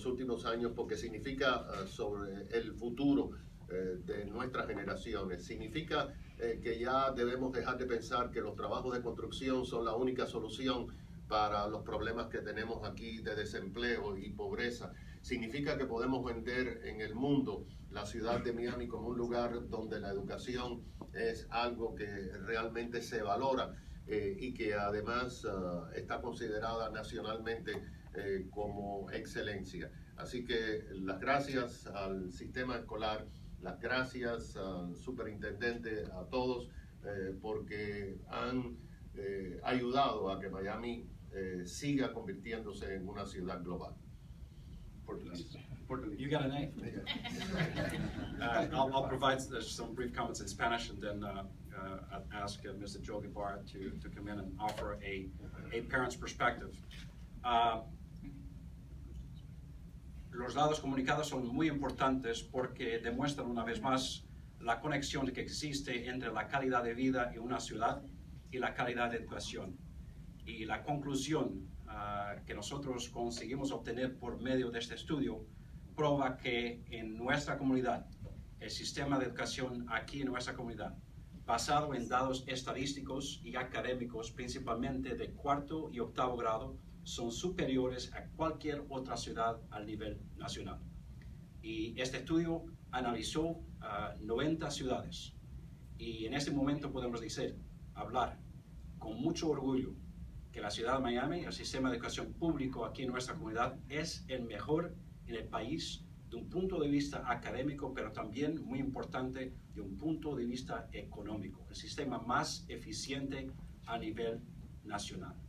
últimos años porque significa sobre el futuro de nuestras generaciones. Significa que ya debemos dejar de pensar que los trabajos de construcción son la única solución para los problemas que tenemos aquí de desempleo y pobreza. Significa que podemos vender en el mundo la ciudad de Miami como un lugar donde la educación es algo que realmente se valora y que además está considerada nacionalmente como excelencia. Así que las gracias al sistema escolar, las gracias al superintendente, a todos, porque han ayudado a que Miami siga convirtiéndose en una ciudad global. You got an A. I'll provide some brief comments in Spanish, and then I'll ask Mr. Joe Guevara to come in and offer a parent's perspective. Los datos comunicados son muy importantes porque demuestran una vez más la conexión que existe entre la calidad de vida en una ciudad y la calidad de educación. Y la conclusión que nosotros conseguimos obtener por medio de este estudio prueba que en nuestra comunidad, el sistema de educación aquí en nuestra comunidad, basado en datos estadísticos y académicos, principalmente de cuarto y octavo grado, son superiores a cualquier otra ciudad al nivel nacional. Y este estudio analizó 90 ciudades. Y en este momento podemos hablar con mucho orgullo que la ciudad de Miami, el sistema de educación público aquí en nuestra comunidad, es el mejor en el país de un punto de vista académico, pero también muy importante de un punto de vista económico, el sistema más eficiente a nivel nacional.